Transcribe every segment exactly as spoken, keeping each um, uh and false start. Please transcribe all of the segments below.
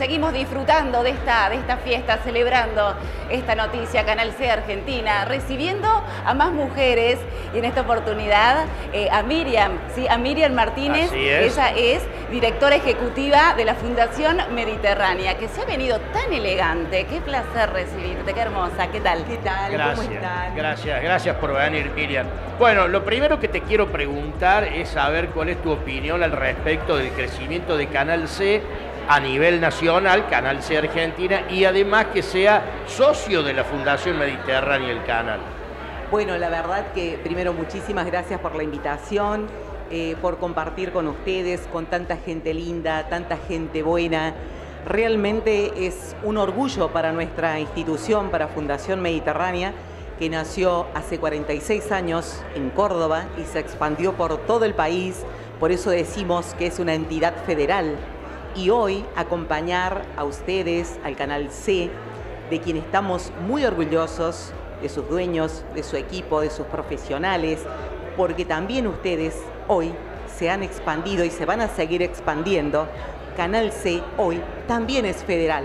seguimos disfrutando de esta, de esta fiesta, celebrando esta noticia, Canal C Argentina, recibiendo a más mujeres y en esta oportunidad eh, a Miriam, ¿sí? A Miriam Martínez. Así es. Ella es directora ejecutiva de la Fundación Mediterránea, que se ha venido tan elegante. Qué placer recibirte, qué hermosa, ¿qué tal? ¿Qué tal? Gracias, ¿Cómo están? gracias, gracias por venir, Miriam. Bueno, lo primero que te quiero preguntar es saber cuál es tu opinión al respecto del crecimiento de Canal C a nivel nacional, Canal C Argentina, y además que sea socio de la Fundación Mediterránea el canal. Bueno, la verdad que primero muchísimas gracias por la invitación, eh, por compartir con ustedes, con tanta gente linda, tanta gente buena. Realmente es un orgullo para nuestra institución, para Fundación Mediterránea, que nació hace cuarenta y seis años en Córdoba y se expandió por todo el país. Por eso decimos que es una entidad federal. Y hoy acompañar a ustedes, al Canal C, de quien estamos muy orgullosos, de sus dueños, de su equipo, de sus profesionales, porque también ustedes hoy se han expandido y se van a seguir expandiendo. Canal C hoy también es federal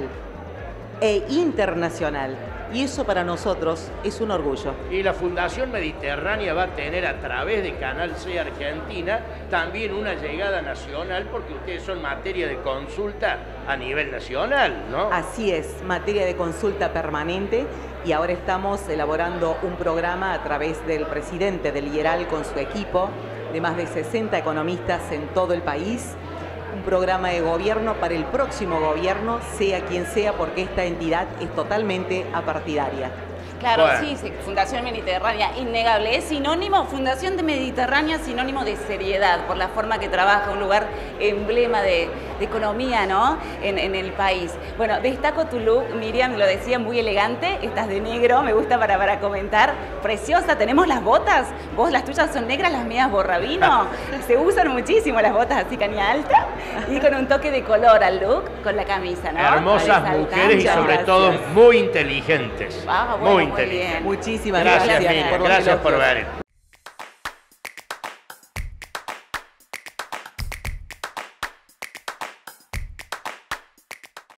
e internacional. Y eso para nosotros es un orgullo. Y la Fundación Mediterránea va a tener a través de Canal C Argentina también una llegada nacional, porque ustedes son materia de consulta a nivel nacional, ¿no? Así es, materia de consulta permanente, y ahora estamos elaborando un programa a través del presidente del I E R A L con su equipo de más de sesenta economistas en todo el país. Un programa de gobierno para el próximo gobierno, sea quien sea, porque esta entidad es totalmente apartidaria. Claro, Bueno. sí, sí, Fundación Mediterránea, innegable. Es sinónimo, Fundación de Mediterránea, sinónimo de seriedad, por la forma que trabaja, un lugar emblema de, de economía, ¿no? En, en el país. Bueno, destaco tu look, Miriam, lo decía, muy elegante, estás de negro, me gusta para, para comentar. Preciosa, tenemos las botas, vos las tuyas son negras, las mías borrabino. Se usan muchísimo las botas así caña alta y con un toque de color al look, con la camisa, ¿no? Hermosas mujeres y sobre Gracias. todo muy inteligentes. Ah, bueno, muy muy inteligentes. bien. Muchísimas Gracias, gracias, Miriam, por los gracias por elogios. venir.